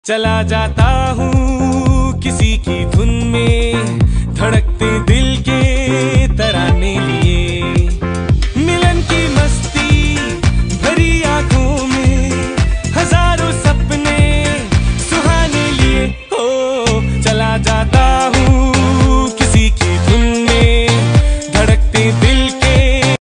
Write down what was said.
चला जाता हूँ किसी की धुन में, धड़कते दिल के तराने लिए। मिलन की मस्ती भरी आंखों में, हजारों सपने सुहाने लिए। हो चला जाता